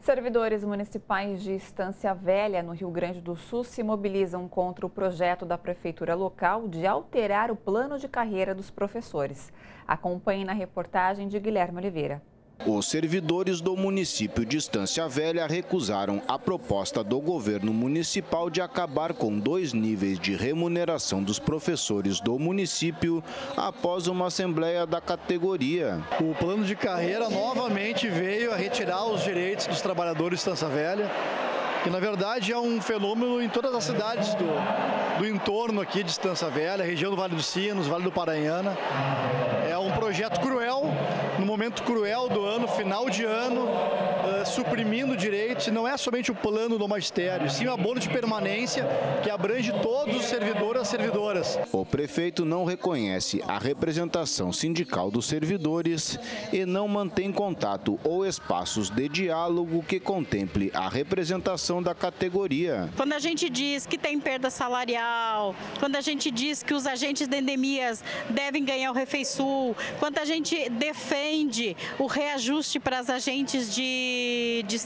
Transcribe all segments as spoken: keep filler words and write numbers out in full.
Servidores municipais de Estância Velha, no Rio Grande do Sul, se mobilizam contra o projeto da prefeitura local de alterar o plano de carreira dos professores. Acompanhe na reportagem de Guilherme Oliveira. Os servidores do município de Estância Velha recusaram a proposta do governo municipal de acabar com dois níveis de remuneração dos professores do município após uma assembleia da categoria. O plano de carreira novamente veio a retirar os direitos dos trabalhadores de Estância Velha, que na verdade é um fenômeno em todas as cidades do, do entorno aqui de Estância Velha, região do Vale dos Sinos, Vale do Paranhana. É um projeto cruel, no momento cruel do ano, final de ano, uh, suprimindo direitos. E não é somente o plano do magistério, sim o abono de permanência que abrange todos os servidores e servidoras. O prefeito não reconhece a representação sindical dos servidores e não mantém contato ou espaços de diálogo que contemple a representação da categoria. Quando a gente diz que tem perda salarial, quando a gente diz que os agentes de endemias devem ganhar o Refeisul, quando a gente defende o reajuste para as agentes de, de,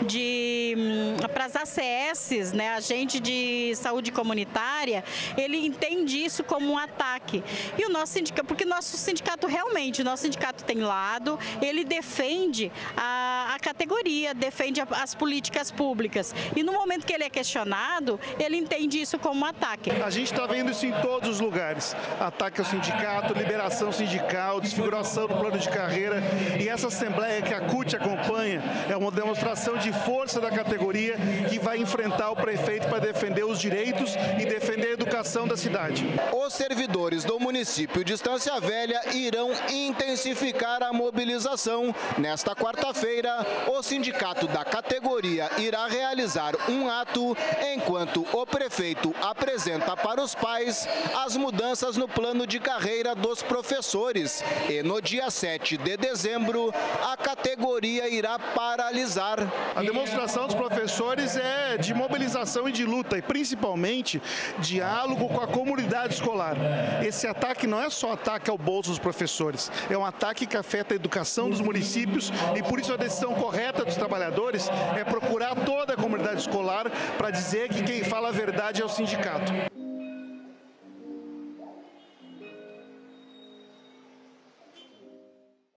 de para as A C S, né, agente de saúde comunitária, ele entende isso como um ataque. E o nosso sindicato, porque nosso sindicato realmente, nosso sindicato tem lado, ele defende a, a categoria, defende a, as políticas públicas. E no momento que ele é questionado, ele entende isso como um ataque. A gente está vendo isso em todos os lugares. Ataque ao sindicato, liberação sindical, desfiguração do plano de carreira. E essa assembleia que a C U T acompanha é uma demonstração de força da categoria que vai enfrentar o prefeito para defender os direitos e defender a educação da cidade. Os servidores do município de Estância Velha irão intensificar a mobilização. Nesta quarta-feira, o sindicato da categoria irá realizar um ato enquanto o prefeito apresenta para os pais as mudanças no plano de carreira dos professores. E no dia sete de dezembro, a categoria irá paralisar. A demonstração dos professores é de mobilização e de luta, e principalmente diálogo com a comunidade escolar. Esse ataque não é só ataque ao bolso dos professores, é um ataque que afeta a educação dos municípios, e por isso a decisão correta dos trabalhadores é procurar toda a comunidade escolar para dizer que quem fala a verdade é o sindicato.